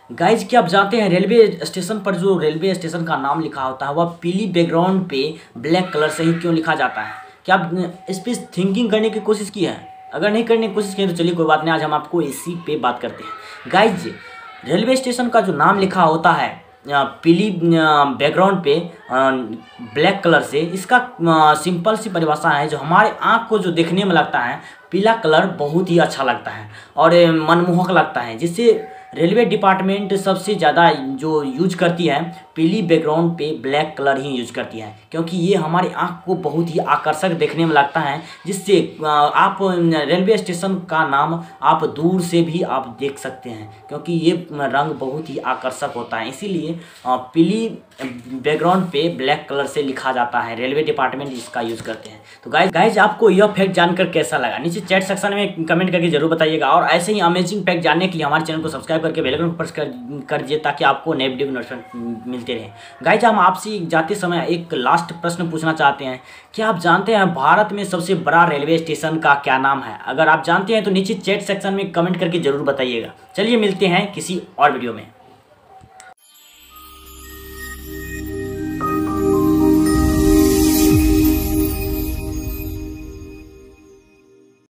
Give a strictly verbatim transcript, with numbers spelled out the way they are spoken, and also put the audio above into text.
Guys क्या आप जानते हैं रेलवे स्टेशन पर जो रेलवे स्टेशन का नाम लिखा होता है वह पीली बैकग्राउंड पे ब्लैक कलर से ही क्यों लिखा जाता है? क्या आप इस पे थिंकिंग करने की कोशिश की है? अगर नहीं करने की कोशिश की तो चलिए कोई बात नहीं, आज हम आपको इसी पे बात करते हैं। गाइज रेलवे स्टेशन का जो नाम लिखा होता है पीली बैकग्राउंड पे ब्लैक कलर से, इसका सिंपल सी परिभाषा है, जो हमारे आँख को जो देखने में लगता है पीला कलर बहुत ही अच्छा लगता है और मनमोहक लगता है, जिससे रेलवे डिपार्टमेंट सबसे ज़्यादा जो यूज करती है पीली बैकग्राउंड पे ब्लैक कलर ही यूज करती है, क्योंकि ये हमारी आँख को बहुत ही आकर्षक देखने में लगता है, जिससे आप रेलवे स्टेशन का नाम आप दूर से भी आप देख सकते हैं, क्योंकि ये रंग बहुत ही आकर्षक होता है। इसीलिए पीली बैकग्राउंड पे ब्लैक कलर से लिखा जाता है, रेलवे डिपार्टमेंट इसका यूज़ करते हैं। तो गाइज गाइज आपको यह फैक्ट जानकर कैसा लगा नीचे चैट सेक्शन में कमेंट करके जरूर बताइएगा, और ऐसे ही अमेजिंग फैक्ट जानने के लिए हमारे चैनल को सब्सक्राइब करके बेल आइकन प्रेस कर कर दीजिए, ताकि आपको नए वीडियो नोटिफिकेशन मिलते रहे। गाइज हम आपसे जाते समय एक लास्ट प्रश्न पूछना चाहते हैं, क्या आप जानते हैं भारत में सबसे बड़ा रेलवे स्टेशन का क्या नाम है? अगर आप जानते हैं तो नीचे चैट सेक्शन में कमेंट करके जरूर बताइएगा। चलिए मिलते हैं किसी और वीडियो में।